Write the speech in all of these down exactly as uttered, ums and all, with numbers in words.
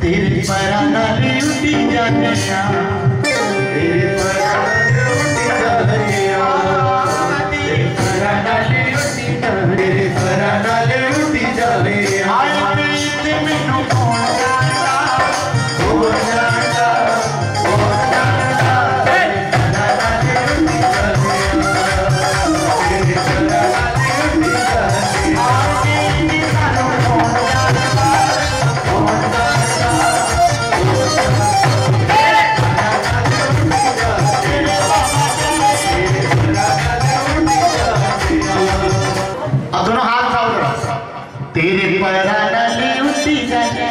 तेरे परा नाल उठी जाने तेरे परा नाल उठी जाने तेरे परा नाल उठी जाने तेरे परा नाल उठी जाने आए प्रीत मैनू कौन जानदा कौन जानदा कौन जानदा तेरे परा नाल उठी जाने तेरे परा नाल उठी जाने आए प्रीत मैनू कौन जानदा कौन जानदा अब दोनों हाथ उठाओ जरा तेरे परा नाल उठी जाने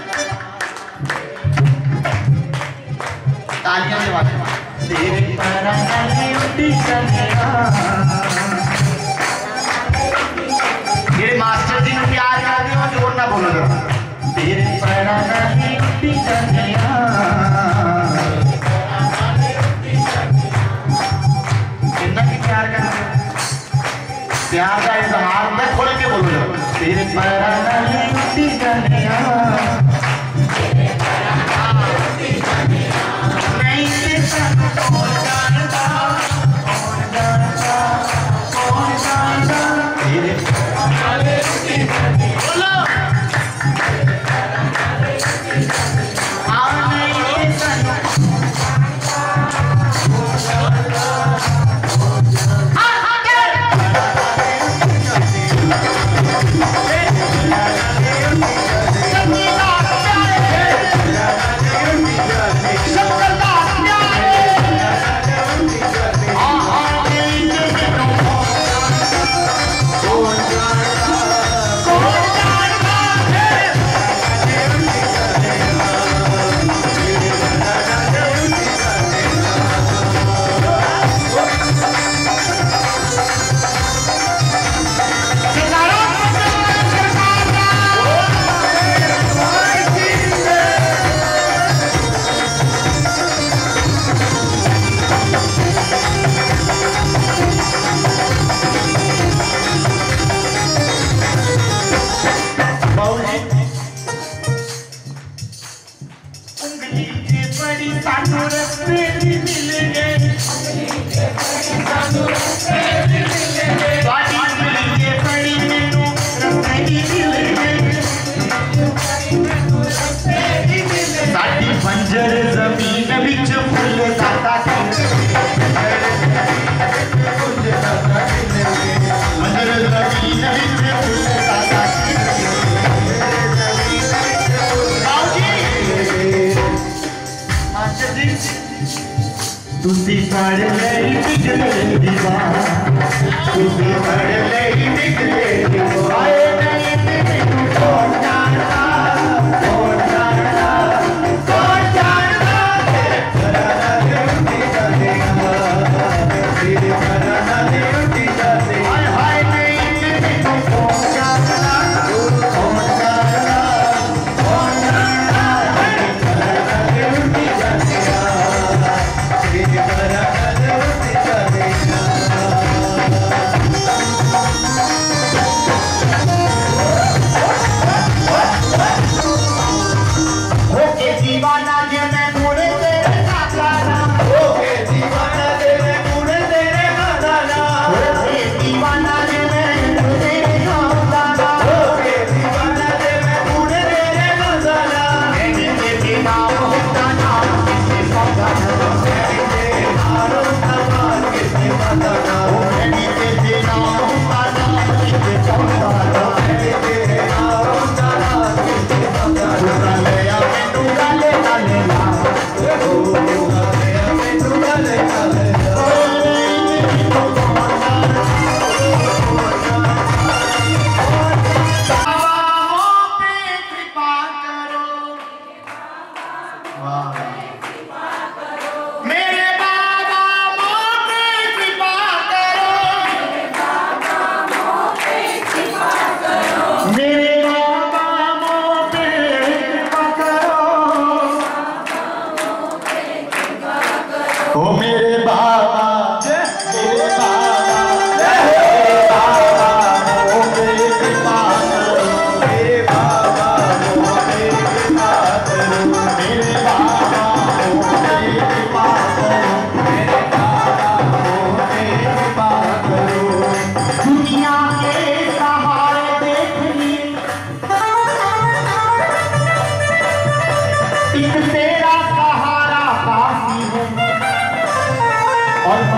तालियां से बात तेरे परा नाल उठी जाने मेरे मास्टर जी ने प्यार कर दिया जोर ना बोलो जरा तेरे परा नाल उठी जाने कितना की प्यार कर प्यार का इजहार मैं खोल के बोलूँ तेरे परा नाल उठी जाने नहीं तेरा कौन जानदा कौन जानदा कौन जानदा तेरे परा नाल उठी जाने बोलो आ नहीं तेरा बंजर जमीन विच फुल दाता बंजर जमीन विच फुल दाता मास्टर जी तुसी पढ़ लई बिगड़े दीवार तुसी पढ़ लई बिगड़े दीवार नहीं ते मैनू कौन जानदा कौन जानदा कौन जानदा तेरे परा नाल उठी जाने तेरे परा नाल उठी जाने हाय हाय नहीं ते मैनू कौन जानदा कौन जानदा कौन जानदा तेरे परा नाल उठी जाने तेरे परा नाल उठी जाने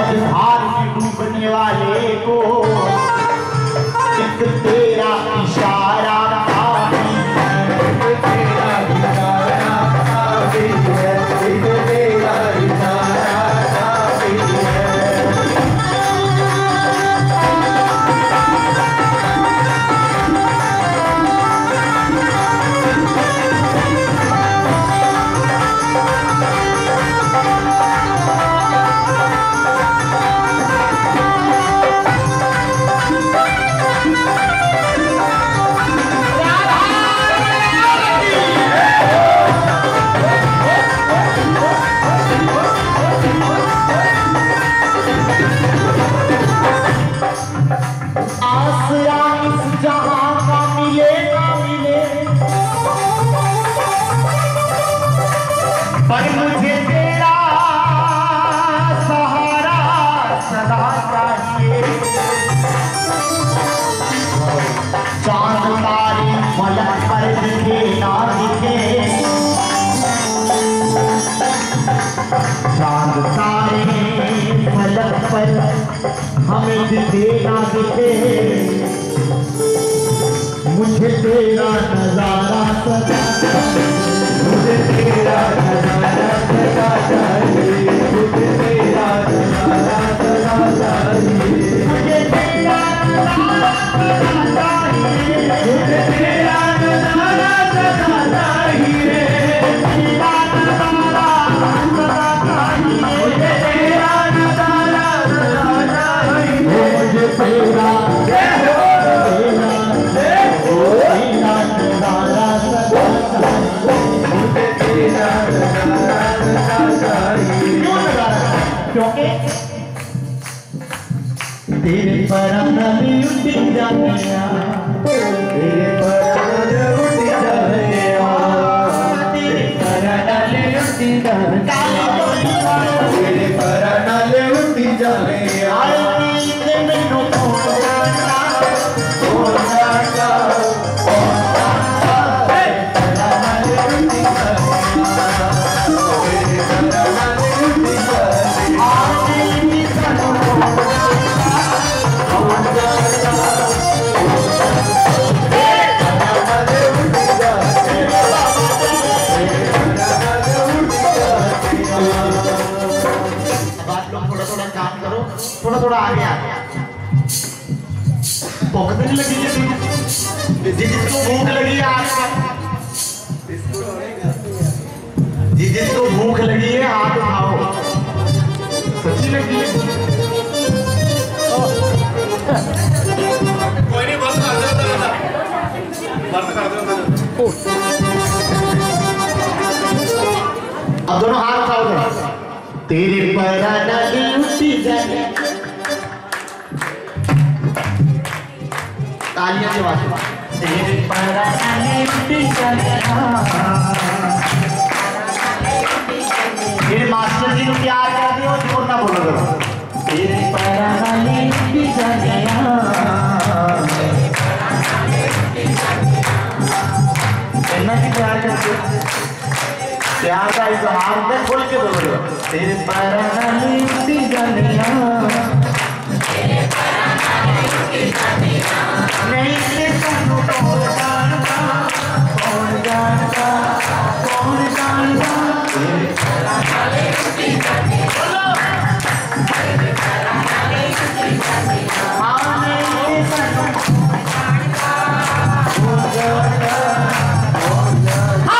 मझधार में डूबने वाले को एक तेरा इशारा काफी है, तेरा इशारा काफी है, तेरा इशारा काफी है। पर मुझे तेरा सहारा सदा चाहिए। चांद तारे फलक पर दिखे ना दिखे, चांद तारे फलक पर हमें दिखे ना दिखे, मुझे तेरा नजारा सदा, मुझे तेरा नजारा सदा चाहिए, मुझे तेरा नजारा सदा चाहिए, मुझे तेरा नजारा सदा चाहिए, मुझे तेरा नजारा सदा चाहिए, तेरा नजारा सदा चाहिए, मुझे तेरा नजारा सदा चाहिए, मुझे तेरा क्योंकि तेरे पर नदी उठी जाने, तेरे पर उठी जाने, तेरे पर नदी उठी जाने, तेरे पर नदी उठी जाने, आए नींद में नो खोना खोना थोड़ा थोड़ा आगे आ गया। भूख तो नहीं लगी जिसको भूख लगी है हाथ, जिसको भूख लगी है हाथ उठाओ। सच्ची लगी है? कोई नहीं, बंद कर दो, बंद कर दो। अब दोनों हाथ उठाओ। तेरे पर नदी उठी जाने, तालियां के बाद तेरे पर नदी उठी जाने, मेरे मास्टर जी को प्यार कर दियो, जोर ना बोलो करो। तेरे पर नदी उठी जाने, इतना की प्यार करते हो, प्यार का इजहार में खोल के बोलो। तेरे पर नदी उठी जाने, नहीं से तुम कौन जानता, कौन जानता, कौन जानता, तेरे पर नदी उठी जाने, तेरे पर नदी उठी जाने, हाँ नहीं से तुम कौन जानता, कौन जानता, कौन जानता,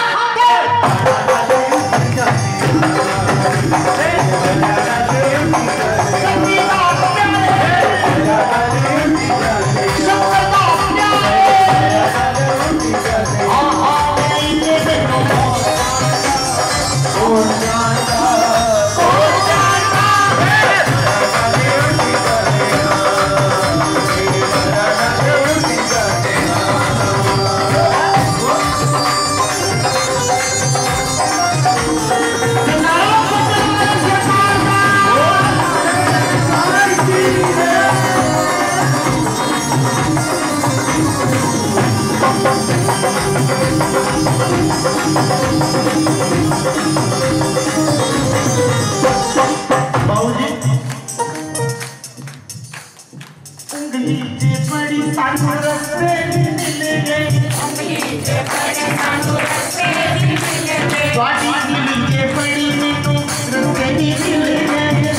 नीचे पड़ी सानू रस्ते मिले गए नीचे पड़े सानू रस्ते मिले गए स्वादी नीचे पड़ी मैनू रस्ते मिले गए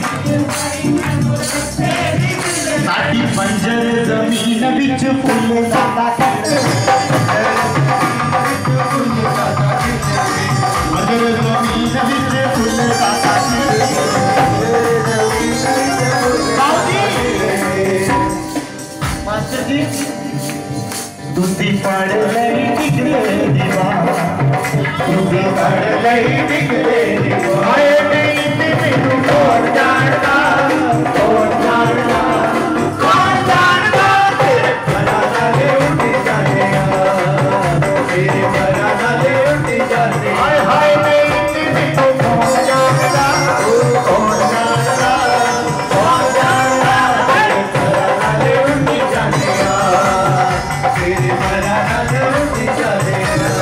साडी बंजर जमीन विच फुल ज्यादा बंजर जमीन विच फुल ज्यादा तुसी पढ़ लई डिगरे दीवार तुसी पढ़ लई डिगरे दीवार आए नहीं ते मैनू कौन जानदा कौन जानदा कौन जानदा तेरे फराना दे उठ जाने तेरे फराना दे उठ जाने हाय हाय नहीं ते मैनू कौन जानदा कौन जानदा कौन जानदा तेरे फराना दे उठ जाने तेरे फराना दे उठ जाने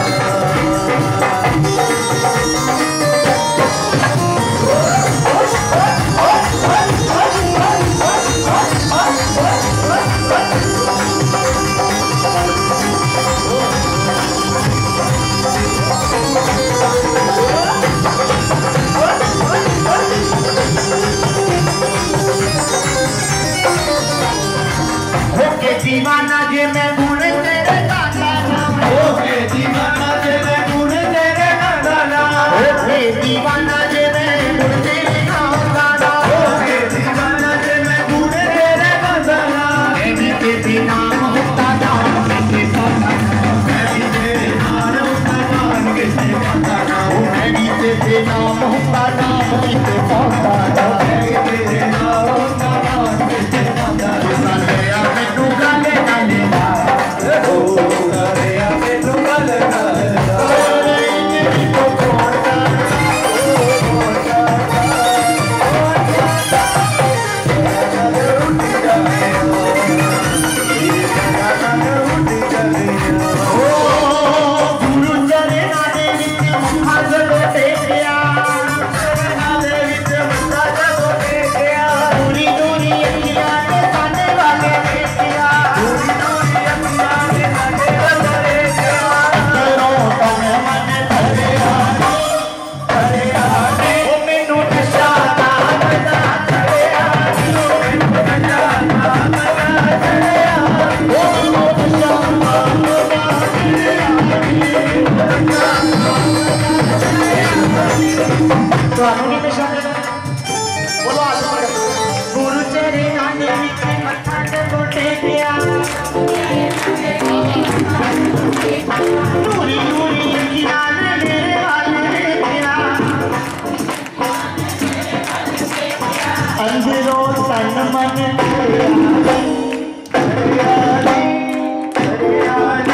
दीवाना जे मैं गुण तेरे गाना ओके दीवाना जे मैं गुण तेरे गाना ओके दीवाना जे मैं गुण तेरे गाना ओके दीवाना जे मैं गुण तेरे गाना मैं भी तेरे नाम होता नाम के पाता मैं भी तेरे नाम होता नाम के पाता मैं भी तेरे नाम होता नाम के पाता मैं भी तेरे नाम होता नाम के पाता सालिया मैनू गाले गाले ओ सालिया मैनू गाले गाले ओ कौन जानदा कौन जानदा कौन जानदा गाले उठ जावे गाले उठ जावे ओ गुरु चरणा दे विच मथा जदों टेकिया चरणा दे विच मथा जदों टेकिया दूरी दूरी अखियां ने साडे वाले देखिया दूरी दूरी अखियां ने साडे वाले देखिया अंदरों तन मन भरे आने भरे आने ओ मैनू नशा दा मजा चढ़े आने ओ मैनू नशा दा मजा चढ़े आने ओ मैनू नशा दा मजा चढ़े आने नशा दा मजा चढ़े आने तो आपने नशा बोलो आज गुरु तेरे नाने विच मथा जदों टेकिया दूरी दूरी अखियां ने मेरे वाले देखिया अंदरों तन मन भरे आने भरे आने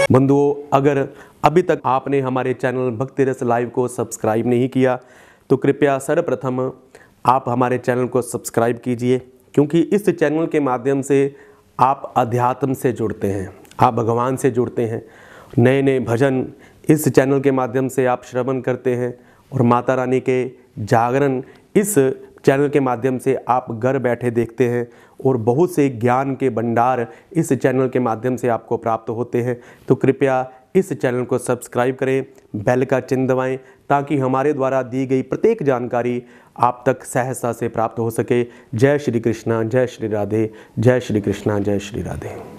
बंधुओं, अगर अभी तक आपने हमारे चैनल भक्ति रस लाइव को सब्सक्राइब नहीं किया तो कृपया सर्वप्रथम आप हमारे चैनल को सब्सक्राइब कीजिए, क्योंकि इस चैनल के माध्यम से आप अध्यात्म से जुड़ते हैं, आप भगवान से जुड़ते हैं। नए नए भजन इस चैनल के माध्यम से आप श्रवण करते हैं और माता रानी के जागरण इस चैनल के माध्यम से आप घर बैठे देखते हैं और बहुत से ज्ञान के भंडार इस चैनल के माध्यम से आपको प्राप्त होते हैं। तो कृपया इस चैनल को सब्सक्राइब करें, बेल का चिन्ह दबाएं, ताकि हमारे द्वारा दी गई प्रत्येक जानकारी आप तक सहजता से प्राप्त हो सके। जय श्री कृष्णा, जय श्री राधे, जय श्री कृष्णा, जय श्री राधे।